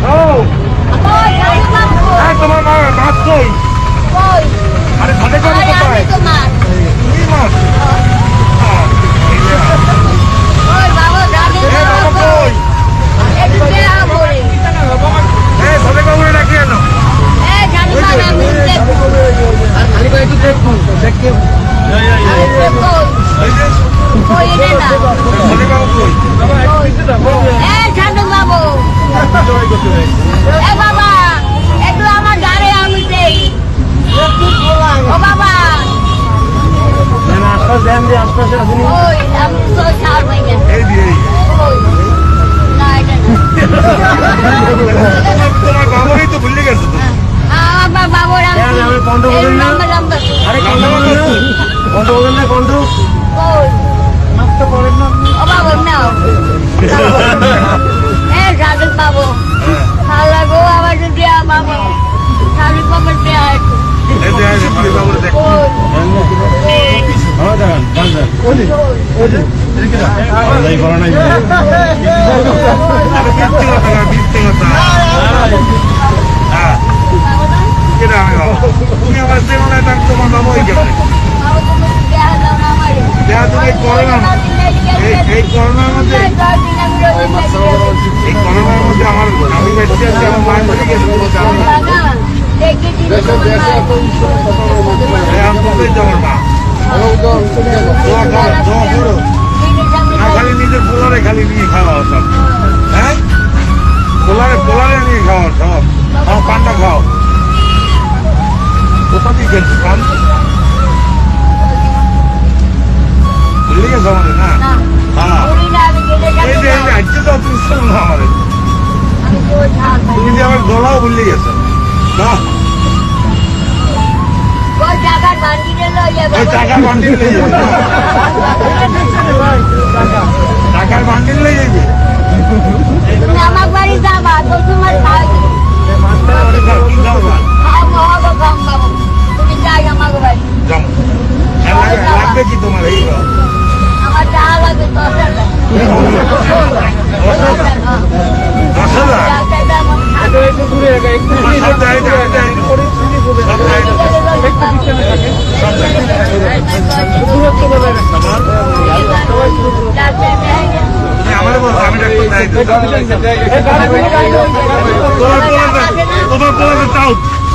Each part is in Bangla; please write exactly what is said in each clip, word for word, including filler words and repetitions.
তোমার মাছ কই? আরে ঘাটে করে কোথায়? কি মাছ? খালি নিজের পোলারে খালি নিয়ে খাওয়া সব, হ্যাঁ পোলারে পোলারে নিয়ে খাওয়া সব। খাও পান্ডা খাও, কোথা দিয়ে খেলছো পান? ভুলে গেছো আমাদের না? এই যে আজকে তো তুমি শোনো না আমাদের, তুমি যে আমার গলাও ভুলে গেছো না? টাকার বান্ডিল লয়ে যাবে। তুমি আমার বাড়ি যাবা তো তোমার তুমি যাই আমার বাড়ি লাগবে কি তোমার? এই আমার টাকা লাগবে দশ হাজার। দশ হাজার আমার বলছো আমি তোমার তোমার চাও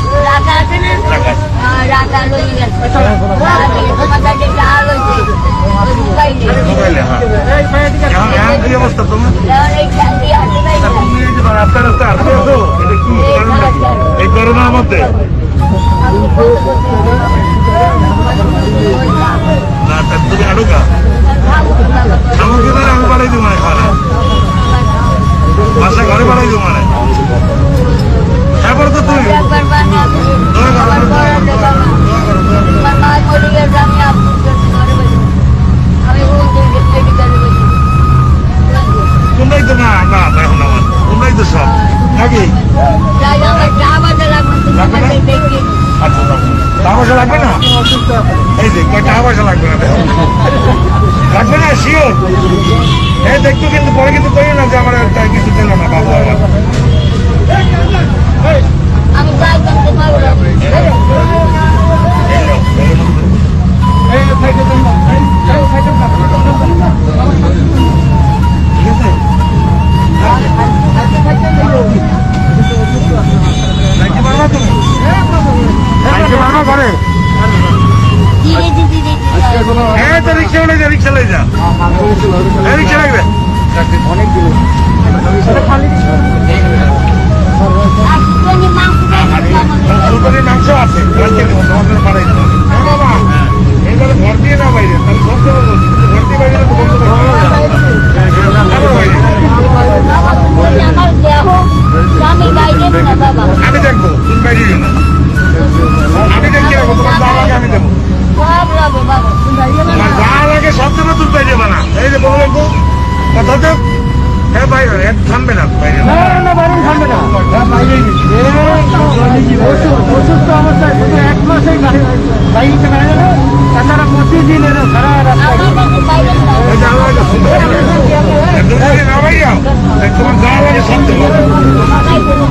কি অবস্থা তোমার? রাস্তা রাস্তা আসতে আছো? এটা কি এই করোনার মধ্যে? না তুমি আড়ুকা সামগ্রী আমি বাড়াই দিব মানে খাওয়া বাসা ঘরে বাড়াই দিব মানে তারপরে তো তুমি তোমরাই তো না না এখন আমার তোমরাই তো সব নাকি? আচ্ছা টাকা পয়সা লাগবে না? এই যে টাকা পয়সা লাগবে না, লাগবে না শিওর? এই দেখতো কিন্তু পরে কিন্তু করি না যে আমার কিছু দিল না বাবু আমার। রিক্সা লই যা, রিক্সা লাগবে অনেক দিন মাংস আছে বাবা এইবারে ঘর দিয়ে না বাইরে ঘর দিয়ে বাইরে আমি দেখবো তুমি বাইরে না, আমি দেখি রাখবো তোমার বাবাকে আমি দেবো। যা লাগে সব জন্য তুলতে যাবে না, এই যে বলে কথা তো হ্যাঁ বাইরে থামবে না, বাইরে থামবে না, অসুস্থ অবস্থায় এক মাসে বাইরে তাছাড়া প্রতিদিন সারা তোমার যা লাগে সব দেবো।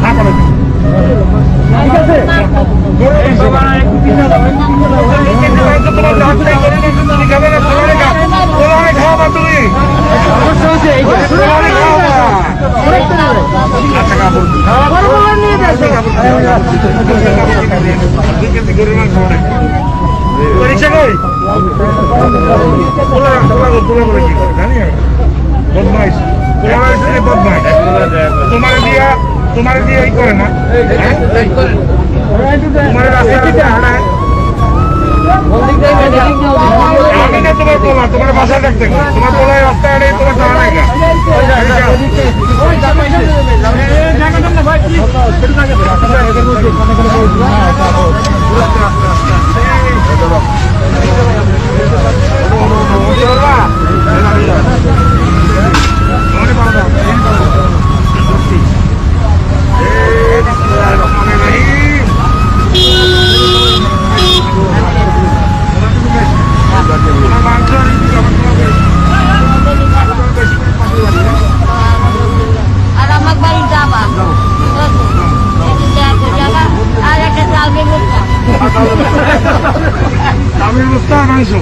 দুই কেজি গরুর মাংস অনেক রিক্সা কই পোলা পোলা পোলা করে কি করে জানি বদমাইশ বদমাইশ তোমার দিয়া তোমার দিয়ে এই করে না তোমার রাস্তা হাঁটায় আমি না তোমার পোলা তোমার বাসায় দেখতে তোমার পোলায় রাস্তায় হাঁটে তোমার জানা নাই তামিল মুস্তা মাংস